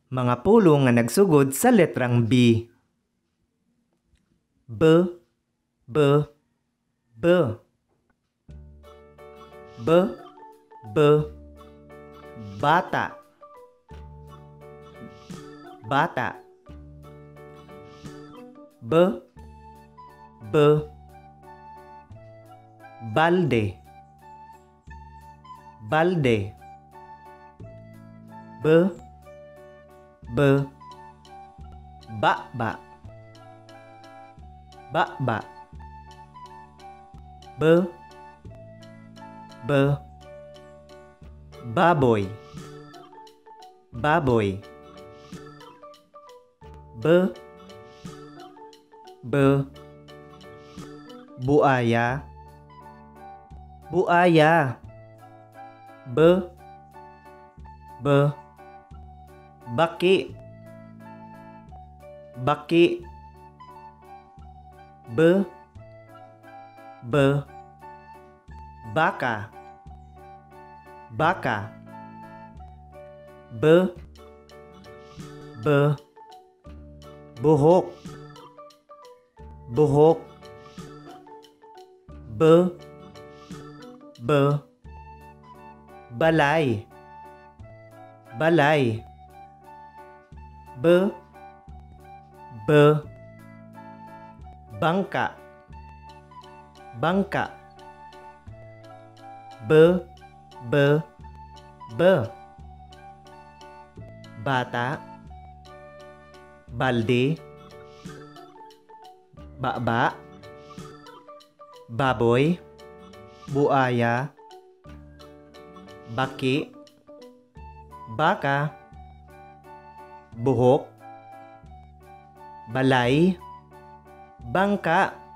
Mga pulong nga nagsugod sa letrang B. B, B, B. B, B, bata. Bata. B, B, balde. Balde. B, B, bakba. Bakba. B, B, baboy. Baboy. B, B, buaya. Buaya. B, B, baki. Baki. B, B, baka. Baka. B, B, buhok. Buhok. B, B, balay. Balay. B, B, bangka. Bangka. B, B, B, bata. Balde. Baba. Baboy. Buaya. Baki. Baka. Buhok. Balay. Bangka.